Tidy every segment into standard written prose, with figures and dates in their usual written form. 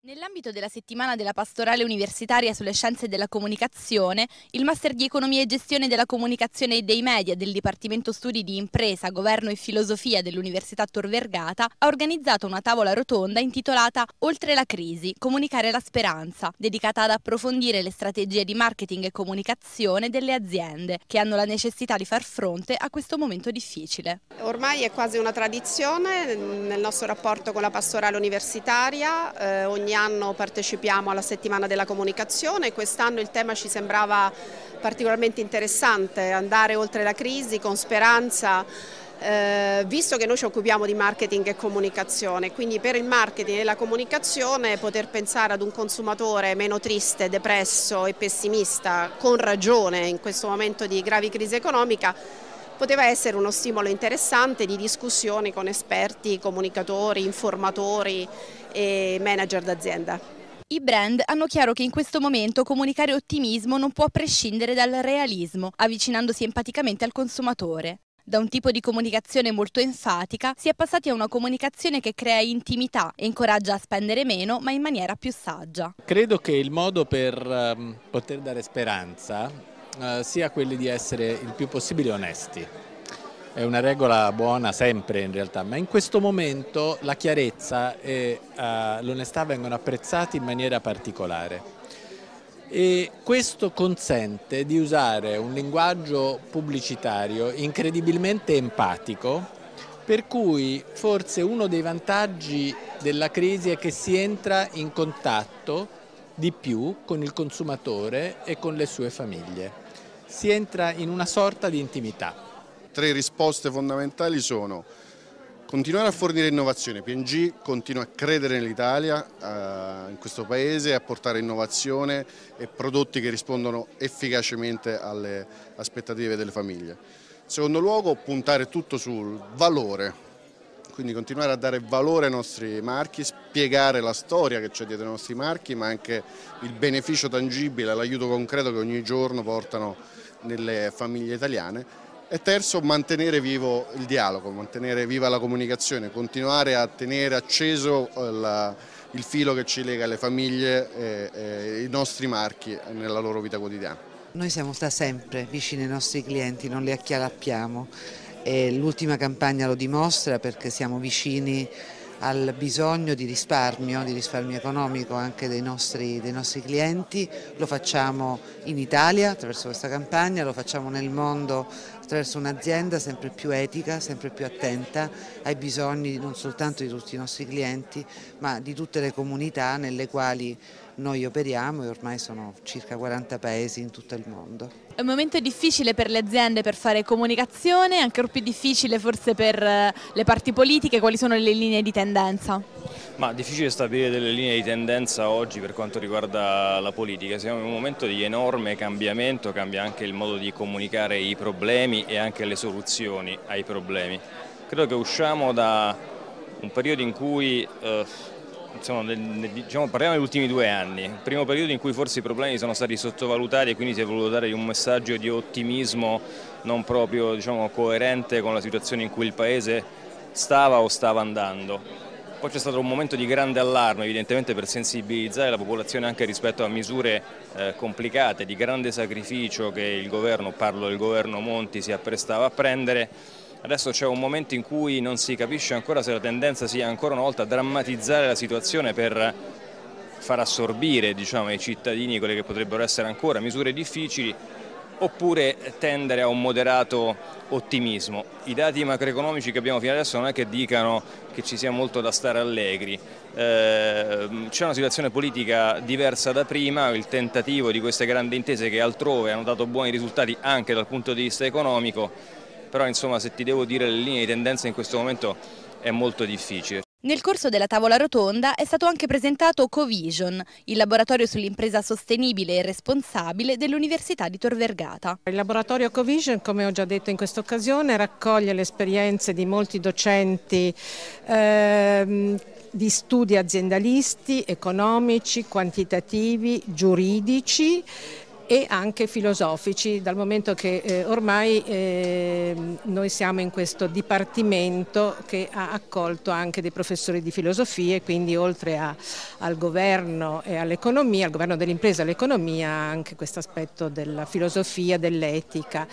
Nell'ambito della settimana della pastorale universitaria sulle scienze della comunicazione, il Master di Economia e Gestione della Comunicazione e dei Media del Dipartimento Studi di Impresa, Governo e Filosofia dell'Università Tor Vergata ha organizzato una tavola rotonda intitolata Oltre la crisi, comunicare la speranza, dedicata ad approfondire le strategie di marketing e comunicazione delle aziende che hanno la necessità di far fronte a questo momento difficile. Ormai è quasi una tradizione nel nostro rapporto con la pastorale universitaria, ogni anno partecipiamo alla settimana della comunicazione e quest'anno il tema ci sembrava particolarmente interessante, andare oltre la crisi con speranza, visto che noi ci occupiamo di marketing e comunicazione, quindi per il marketing e la comunicazione poter pensare ad un consumatore meno triste, depresso e pessimista, con ragione in questo momento di gravi crisi economica, poteva essere uno stimolo interessante di discussioni con esperti, comunicatori, informatori e manager d'azienda. I brand hanno chiaro che in questo momento comunicare ottimismo non può prescindere dal realismo, avvicinandosi empaticamente al consumatore. Da un tipo di comunicazione molto enfatica si è passati a una comunicazione che crea intimità e incoraggia a spendere meno ma in maniera più saggia. Credo che il modo per poter dare speranza sia quelli di essere il più possibile onesti. È una regola buona sempre in realtà, ma in questo momento la chiarezza e l'onestà vengono apprezzati in maniera particolare. E questo consente di usare un linguaggio pubblicitario incredibilmente empatico, per cui forse uno dei vantaggi della crisi è che si entra in contatto di più con il consumatore e con le sue famiglie. Si entra in una sorta di intimità. 3 risposte fondamentali sono: continuare a fornire innovazione. P&G continua a credere nell'Italia, in questo paese, a portare innovazione e prodotti che rispondono efficacemente alle aspettative delle famiglie. In secondo luogo, puntare tutto sul valore, quindi continuare a dare valore ai nostri marchi, spiegare la storia che c'è dietro i nostri marchi, ma anche il beneficio tangibile, l'aiuto concreto che ogni giorno portano nelle famiglie italiane. E terzo, mantenere vivo il dialogo, mantenere viva la comunicazione, continuare a tenere acceso il filo che ci lega alle famiglie e i nostri marchi nella loro vita quotidiana. Noi siamo da sempre vicini ai nostri clienti, non li accalappiamo e l'ultima campagna lo dimostra, perché siamo vicini al bisogno di risparmio economico anche dei nostri clienti. Lo facciamo in Italia attraverso questa campagna, lo facciamo nel mondo attraverso un'azienda sempre più etica, sempre più attenta ai bisogni non soltanto di tutti i nostri clienti, ma di tutte le comunità nelle quali noi operiamo, e ormai sono circa 40 paesi in tutto il mondo. È un momento difficile per le aziende per fare comunicazione, ancora più difficile forse per le parti politiche. Quali sono le linee di tendenza? Ma difficile stabilire delle linee di tendenza oggi per quanto riguarda la politica. Siamo in un momento di enorme cambiamento, cambia anche il modo di comunicare i problemi e anche le soluzioni ai problemi. Credo che usciamo da un periodo in cui parliamo degli ultimi 2 anni, il primo periodo in cui forse i problemi sono stati sottovalutati e quindi si è voluto dare un messaggio di ottimismo non proprio coerente con la situazione in cui il Paese stava o stava andando. Poi c'è stato un momento di grande allarme, evidentemente per sensibilizzare la popolazione anche rispetto a misure complicate, di grande sacrificio che il governo, parlo del governo Monti, si apprestava a prendere. Adesso c'è un momento in cui non si capisce ancora se la tendenza sia ancora una volta drammatizzare la situazione per far assorbire ai cittadini quelle che potrebbero essere ancora misure difficili, oppure tendere a un moderato ottimismo. I dati macroeconomici che abbiamo fino adesso non è che dicano che ci sia molto da stare allegri. C'è una situazione politica diversa da prima, il tentativo di queste grandi intese che altrove hanno dato buoni risultati anche dal punto di vista economico, però insomma, se ti devo dire le linee di tendenza in questo momento è molto difficile. Nel corso della tavola rotonda è stato anche presentato Covision, il laboratorio sull'impresa sostenibile e responsabile dell'Università di Tor Vergata. Il laboratorio Covision, come ho già detto in questa occasione, raccoglie le esperienze di molti docenti di studi aziendalisti, economici, quantitativi, giuridici, e anche filosofici, dal momento che ormai noi siamo in questo dipartimento che ha accolto anche dei professori di filosofia, e quindi oltre al governo e all'economia, al governo dell'impresa e all'economia, anche questo aspetto della filosofia, dell'etica.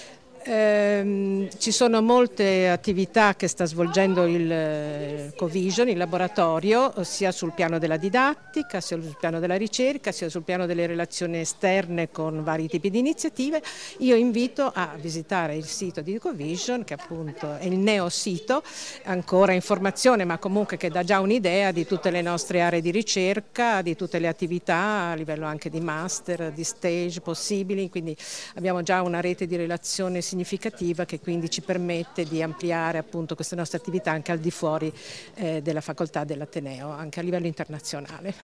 Ci sono molte attività che sta svolgendo il Covision, il laboratorio, sia sul piano della didattica, sia sul piano della ricerca, sia sul piano delle relazioni esterne con vari tipi di iniziative. Io invito a visitare il sito di Covision, che appunto è il neosito, ancora in formazione, ma comunque che dà già un'idea di tutte le nostre aree di ricerca, di tutte le attività a livello anche di master, di stage possibili, quindi abbiamo già una rete di relazione significativa che quindi ci permette di ampliare appunto queste nostre attività anche al di fuori della facoltà dell'Ateneo, anche a livello internazionale.